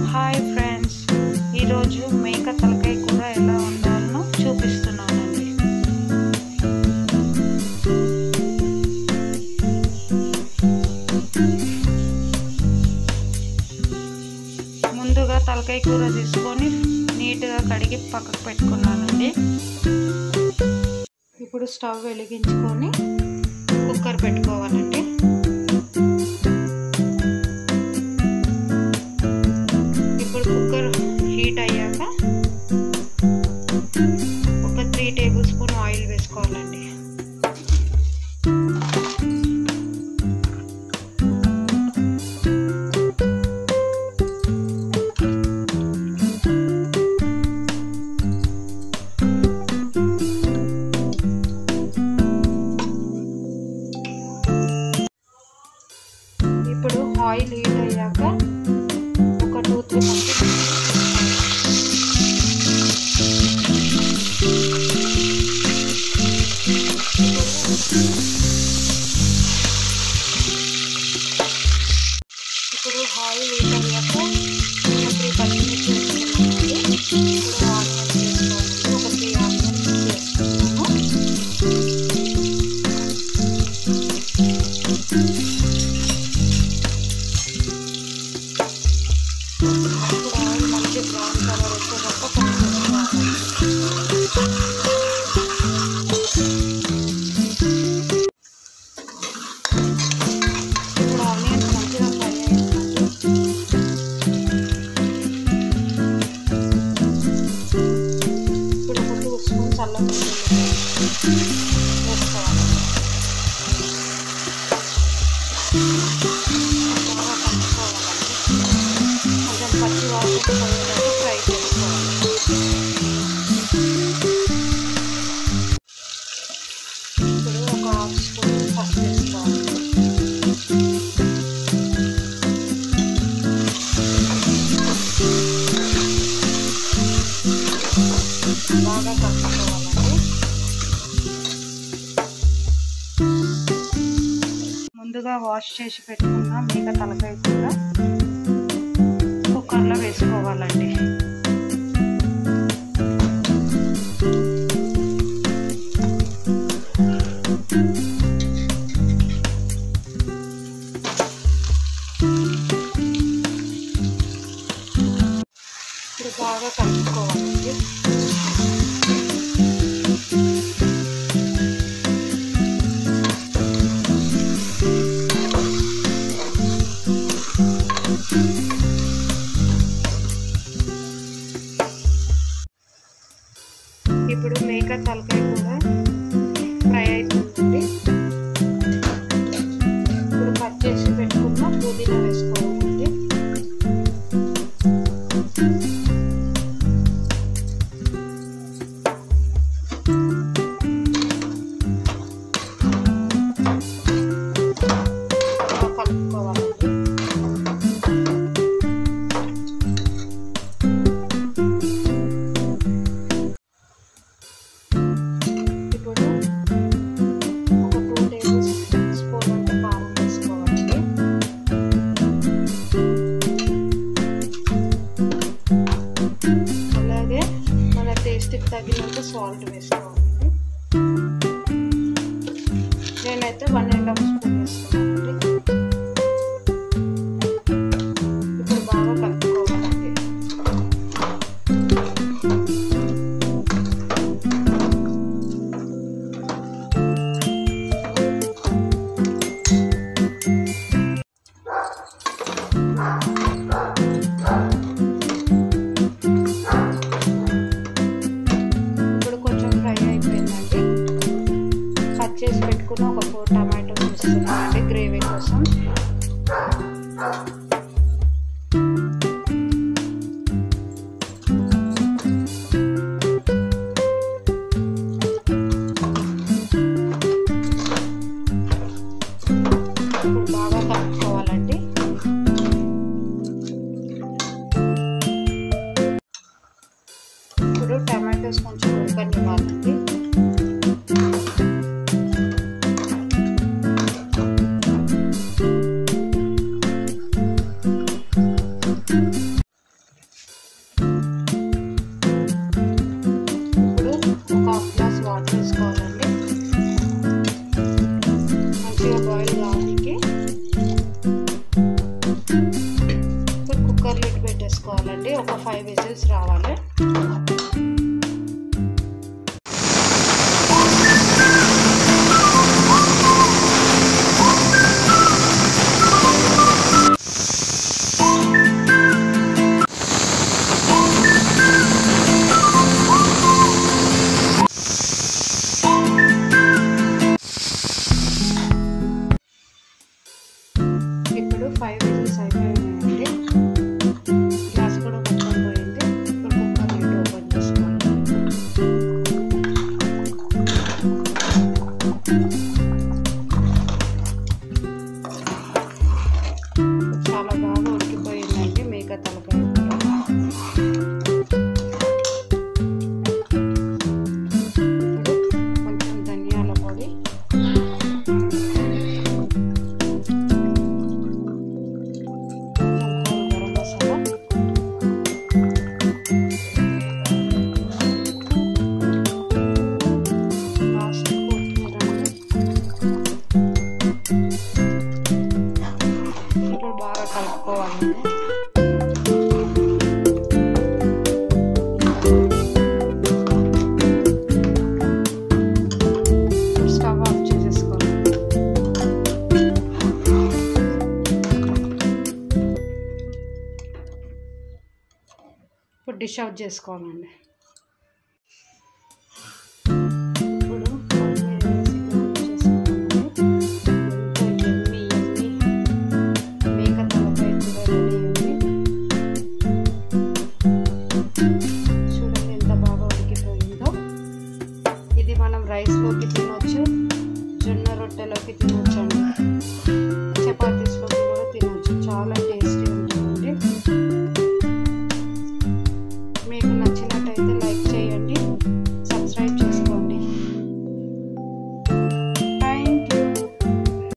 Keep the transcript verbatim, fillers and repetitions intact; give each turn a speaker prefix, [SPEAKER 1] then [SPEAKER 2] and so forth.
[SPEAKER 1] Hi friends, ఈరోజు మేక తలకాయ కూర ఎలా వండాలో చూపిస్తున్నానండి. ముందుగా తలకాయ కూర తీసుకొని నీట్గా కడిగి పక్కకు పెట్టుకున్నానండి. ఇప్పుడు స్టవ్ వెలిగించుకొని కుక్కర్ పెట్టుకోవాలండి. ఇప్పుడు కుక్కర్ హీట్ అయ్యాక ఒక త్రీ టేబుల్ స్పూన్ ఆయిల్ వేసుకోవాలండి. ఇప్పుడు ఆయిల్ హీట్ అయ్యాక ఒక టూ త్రీ మంత్స్ ఇప్పుడు ఆయిల్ హీట్ అయ్యాక ఒక త్రీ పచ్చిమిర్చి వేసుకున్నామండి. ఇప్పుడు ఆనియన్స్ వేసుకోవాలి. ఒక త్రీ ఆనియన్స్ వేసుకున్నాము. ఇప్పుడు ఆయిల్ మంచి బ్రౌన్ కలర్ వచ్చేదాకా కొంచెం ఇప్పుడు ఆనియన్స్ మంచిగా ఫ్రై అయ్యిందండి. ఇప్పుడు ఒక టూ స్పూన్స్ అల్లం వెల్లుల్లి వేసుకోవాలి. బాగా కలుపుకోవాలండి. కొంచెం పచ్చి వాసన పోయేటట్టు ఫ్రై చేసుకోవాలి. ఇప్పుడు ఒక హాఫ్ స్పూన్ పసుపు వేసుకోవాలి. బాగా కలుపుకోవాలండి. ముందుగా వాష్ చేసి పెట్టుకున్న మేక తలకాయ కూర కుక్కర్లో వేసుకోవాలండి. ఇప్పుడు బాగా కలుపుకోవాలండి. ఇప్పుడు మేక తలకాయ కూర ఫ్రై అవుతుందండి. ఇప్పుడు కట్ చేసి పెట్టుకున్న పుదీనా వేసుకోవాలండి. కలుపుకోవాలండి. ఇప్పుడు ఒక టూ టేబుల్ స్పూన్ అంత కారం వేసుకోవాలండి. అలాగే మన టేస్ట్కి తగినంత సాల్ట్ వేసుకోవాలండి. నేనైతే వన్ అండ్ హాఫ్ స్పూన్ వేసుకోవాలండి. ఇప్పుడు బాగా కలుపుకోవాలండి. ఇప్పుడు కొంచెం ఫ్రై అయిపోయిందండి. కట్ చేసి పెట్టుకున్న ఒక ఫోర్ టమాటోస్ వేస్తున్నానండి గ్రేవీ కోసం. ఇప్పుడు బాగా కలుపుకోవాలండి. ఇప్పుడు టమాటోస్ కొంచెం ఉడకనివ్వాలండి. చేసుకోవాలండి. ఒక ఫైవ్ విజిల్స్ రావాలి. ఇప్పుడు ఫైవ్ విజిల్స్ అయిపోయాయండి. గ్యాస్ కూడా మొత్తం పోయింది. ఇప్పుడు కుక్కర్ లిడ్ ఓపెన్ చేసుకోవాలి. చాలా బాగా ఉడికిపోయిందండి మేక తలకాయ కూర. ఇప్పుడు కొంచెం ధనియాల పొడి, గరం మసాలా, లాస్ట్ కొత్తిమీర అండి. ఇప్పుడు బాగా కలుపుకోవాలండి. స్టవ్ ఆఫ్ చేసేసుకోవాలి. ఇప్పుడు డిష్ అవుట్ చేసుకోవాలండి. ఇప్పుడు కొత్తిమీర వేసి గార్నిష్ చేసుకోవాలండి. ఎంతో యమ్మీ యమ్మీ మేక తలకాయ కూర రెడీ అయింది. చూడండి ఎంత బాగా ఉడికిపోయిందో. ఇది మనం రైస్లోకి తినొచ్చు, జొన్న రొట్టెలోకి తినొచ్చు అండి.